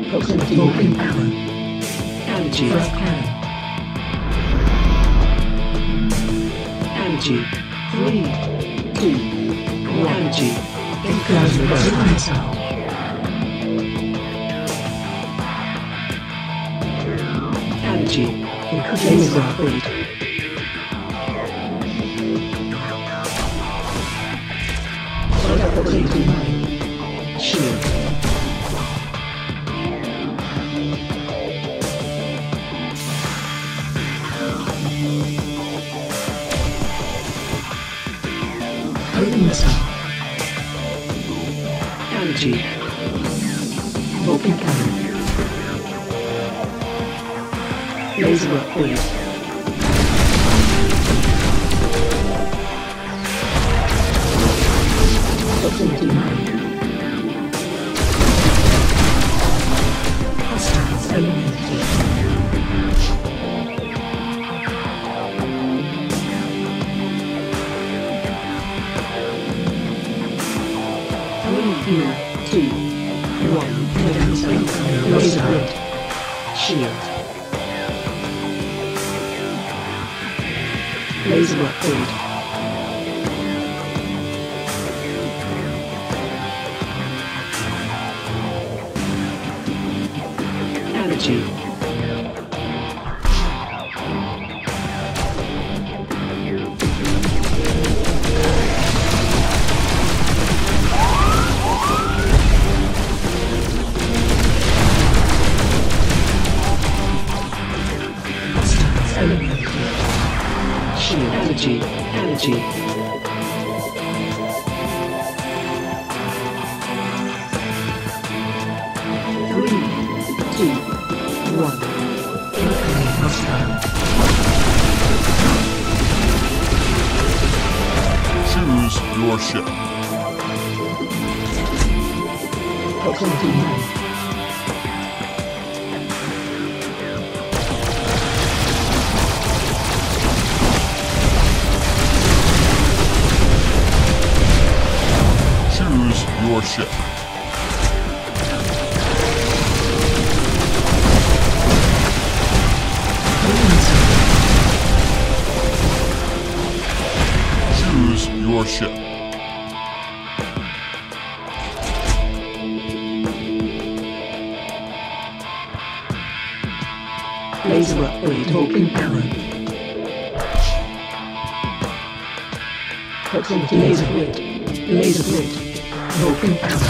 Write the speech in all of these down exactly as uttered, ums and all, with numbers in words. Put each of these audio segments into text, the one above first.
Proximity moving power. Energy. Thrust cannon. Energy. Three, two, one. Energy. Plasma burst missile. Energy. Laser upgrade. Proximity mine. Shield. Missile. Energy. Vulcan cannon. Laser upgrade. Proximity mine. Hostiles eliminated. Three, two, one. Laser grid. Shield. Laser upgrade. Energy. Shield. Energy. Energy. Three, two, one. Incoming hostile. Choose your ship. Proximity mine. Your ship. Choose your ship. Laser upgrade. Vulcan power. Proximity laser grid. Laser grid. Vulcan power.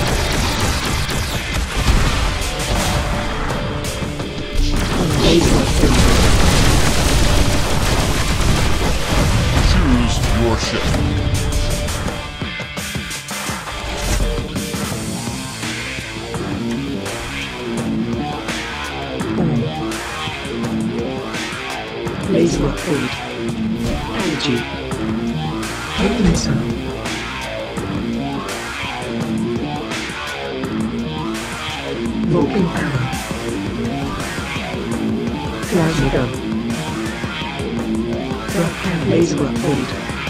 Laser upgrade. Choose your ship. Laser upgrade. Energy. Heavy missile. Vulcan power. Plasma gun. Thrust cannon. Laser upgrade.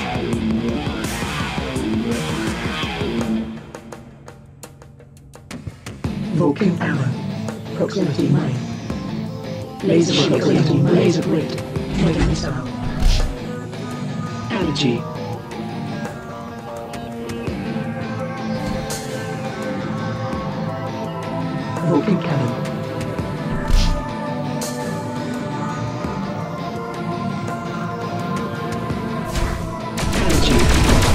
Vulcan power. Proximity mine. Laser upgrade. Laser grid. Mega missile. Energy. Vulcan cannon. Energy.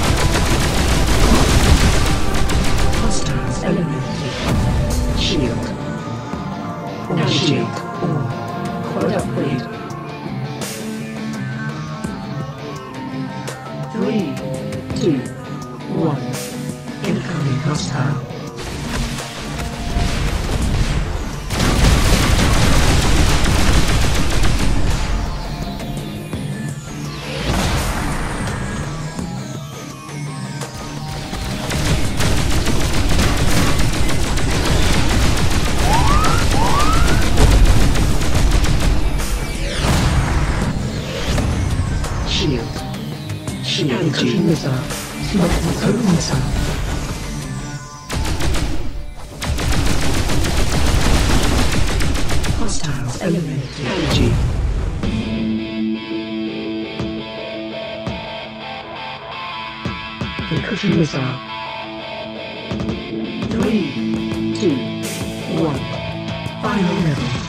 Hostiles eliminated. Shield. Energy. Quad upgrade. Three, two, one. Incoming hostile. Shield. Shield. Energy missile. Smoke missile. Elemental energy. Percussion missile. Three, two, one. Final level.